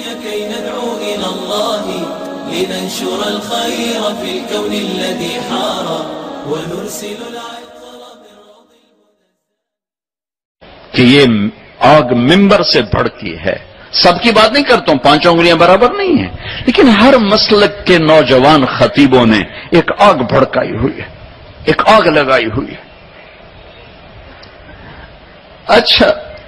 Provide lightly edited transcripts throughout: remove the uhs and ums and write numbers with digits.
كي ندعو إلى الله لننشر الخير في الكون الذي حار ونرسل العطر بالرضا کہ یہ آگ ممبر سے بھڑکی ہے. سب کی بات نہیں کرتا ہوں، 5 انگلیاں برابر نہیں ہیں، لیکن ہر مسلک کے نوجوان خطیبوں نے ایک آگ بھڑکائی ہوئی ہے، ایک آگ لگائی ہوئی ہے. اچھا،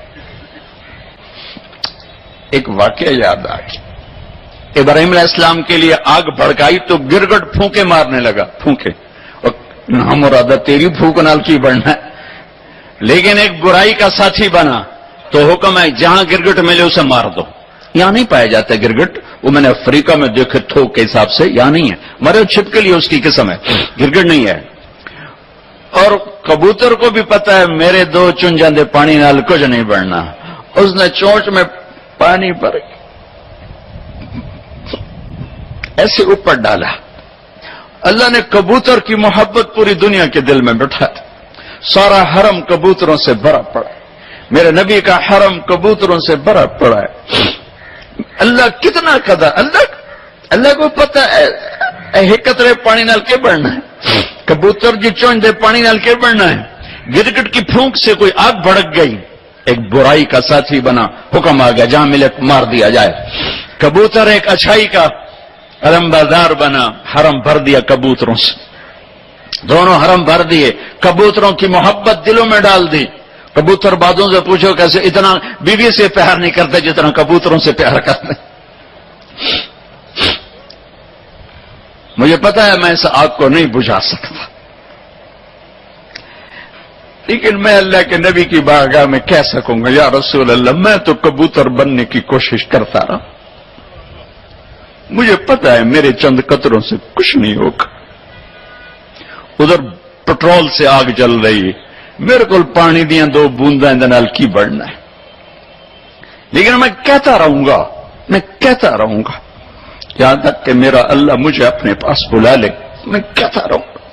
ایک واقعہ یاد آ گیا. ابراہیم علیہ السلام کے لیے آگ بھڑکائی تو گرگٹ پھونکے مارنے لگا، پھونکے، اور نام مرادہ تیری پھونک نال کی بڑھنا ہے. لیکن ایک برائی کا ساتھی بنا تو حکم ہے جہاں گرگٹ ملے اسے مار دو. یہاں نہیں پایا جاتا گرگٹ، وہ میں نے افریقہ میں دیکھے تھوک کے حساب سے، یہاں نہیں ہے. مرے چھپ کے لیے اس کی قسم ہے، گرگٹ نہیں ہے. اور کبوتر کو بھی پتا ہے میرے 2 چن جاندے پانی نال کچھ نہیں بڑھنا. اس نے چونچ میں پانی پر ایسے اوپر ڈالا. اللہ نے کبوتر کی محبت پوری دنیا کے دل میں بٹھا دی. سارا حرم کبوتروں سے بھرا پڑا. میرے نبی کا حرم کبوتروں سے بھرا پڑا ہے. اللہ کتنا قدر، اللہ کو پتا ہے ایک قطرے پانی نال کے بڑھنا ہے. کبوتر جی چونچ دے پانی نال کے بڑھنا ہے. گرگٹ کی پھونک سے کوئی آگ بھڑک گئی، ایک برائی کا ساتھی بنا، حکم آ گیا جہاں ملے مار دیا جائے. کبوتر ایک اچھائی کا علمبردار بنا، حرم بھر دیا کبوتروں سے. دونوں حرم بھر دیے، کبوتروں کی محبت دلوں میں ڈال دی. کبوتر بازوں سے پوچھو کیسے اتنا بیوی سے پیار نہیں کرتے جتنا کبوتروں سے پیار کرتے. مجھے پتا ہے میں اس آگ کو نہیں بجھا سکتا، لیکن میں اللہ کے نبی کی بارگاہ میں کہہ سکوں گا یا رسول اللہ میں تو کبوتر بننے کی کوشش کرتا رہا، مجھے پتا ہے میرے چند قطروں سے کچھ نہیں ہوگا. ادھر پٹرول سے آگ جل رہی ہے، میرے کو پانی دیا 2 بونداں نال کی بڑھنا ہے. لیکن میں کہتا رہوں گا یہاں تک کہ میرا اللہ مجھے اپنے پاس بلا لے. میں کہتا رہوں گا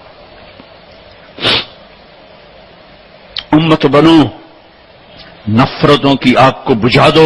امت بنو، نفرتوں کی آگ کو بجھا دو.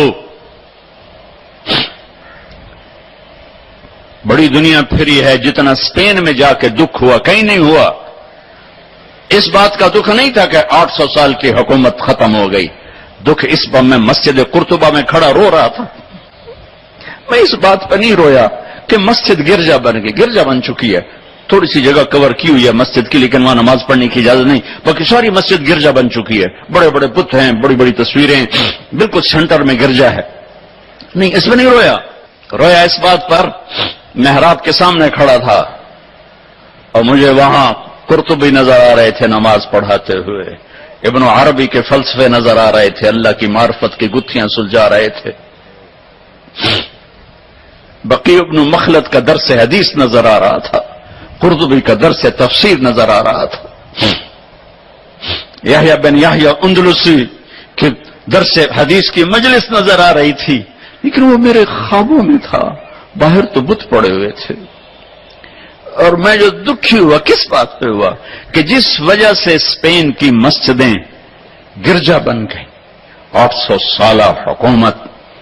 بڑی دنیا پھری ہے، جتنا اسپین میں جا کے دکھ ہوا کہیں نہیں ہوا. اس بات کا دکھ نہیں تھا کہ 800 سال کی حکومت ختم ہو گئی. دکھ اس پر میں مسجد قرطبہ میں کھڑا رو رہا تھا. میں اس بات پہ نہیں رویا کہ مسجد گرجا بن گئی، گرجا بن چکی ہے. تھوڑی سی جگہ کور کی ہوئی ہے مسجد کی، لیکن وہاں نماز پڑھنے کی اجازت نہیں. باقی ساری مسجد گرجا بن چکی ہے، بڑے بڑے بت ہیں، بڑی بڑی تصویریں، بالکل سینٹر میں گرجا ہے. نہیں، اس میں نہیں رویا. رویا اس بات پر محراب کے سامنے کھڑا تھا اور مجھے وہاں قرطبی نظر آ رہے تھے نماز پڑھاتے ہوئے، ابن عربی کے فلسفے نظر آ رہے تھے، اللہ کی معرفت کی گتھیاں سلجھا رہے تھے. بقی ابن مخلد کا درس حدیث نظر آ رہا تھا، قرطبی کا درس تفسیر نظر آ رہا تھا، یحییٰ بن یحییٰ اندلسی کے درس حدیث کی مجلس نظر آ رہی تھی. لیکن وہ میرے خوابوں میں تھا، باہر تو بت پڑے ہوئے تھے. اور میں جو دکھی ہوا کس بات پہ ہوا کہ جس وجہ سے اسپین کی مسجدیں گرجا بن گئی، 800 سالہ حکومت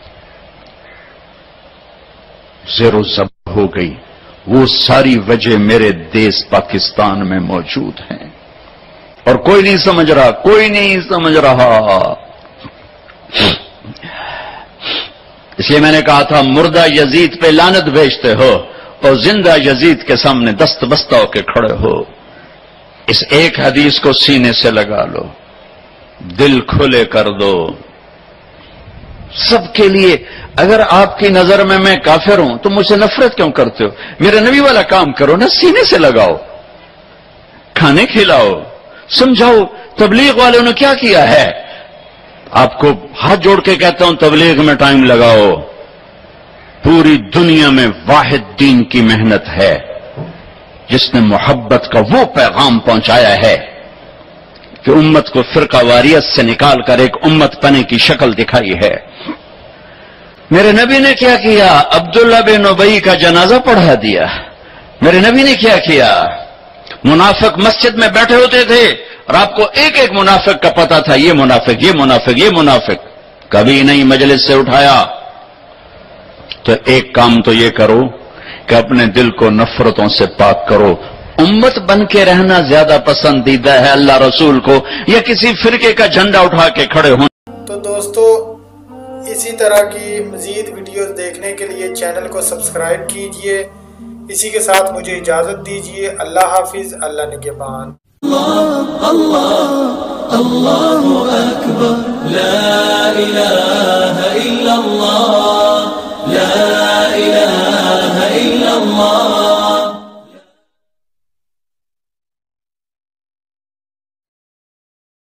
زیر و زبر ہو گئی، وہ ساری وجہ میرے دیس پاکستان میں موجود ہیں اور کوئی نہیں سمجھ رہا. اس لیے میں نے کہا تھا مردہ یزید پہ لعنت بھیجتے ہو اور زندہ یزید کے سامنے دست بستہ ہو کے کھڑے ہو. اس ایک حدیث کو سینے سے لگا لو، دل کھلے کر دو سب کے لیے. اگر آپ کی نظر میں میں کافر ہوں تو مجھ سے نفرت کیوں کرتے ہو؟ میرے نبی والا کام کرو نا، سینے سے لگاؤ، کھانے کھلاؤ، سمجھاؤ. تبلیغ والوں نے کیا کیا ہے؟ آپ کو ہاتھ جوڑ کے کہتا ہوں تبلیغ میں ٹائم لگاؤ. پوری دنیا میں واحد دین کی محنت ہے جس نے محبت کا وہ پیغام پہنچایا ہے کہ امت کو فرقہ واریت سے نکال کر ایک امت پنے کی شکل دکھائی ہے. میرے نبی نے کیا کیا؟ عبداللہ بن ابی کا جنازہ پڑھا دیا. میرے نبی نے کیا کیا؟ منافق مسجد میں بیٹھے ہوتے تھے اور آپ کو ایک ایک منافق کا پتہ تھا، یہ منافق، یہ منافق، یہ منافق. کبھی نہیں مجلس سے اٹھایا تو ایک کام تو یہ کرو کہ اپنے دل کو نفرتوں سے پاک کرو. امت بن کے رہنا زیادہ پسندیدہ ہے اللہ رسول کو یا کسی فرقے کا جھنڈا اٹھا کے کھڑے ہونا؟ تو دوستو اسی طرح کی مزید ویڈیوز دیکھنے کے لیے چینل کو سبسکرائب کیجئے. اسی کے ساتھ مجھے اجازت دیجئے. اللہ حافظ. اللہ نگہبان. اللہ اکبر لا الہ الا اللہ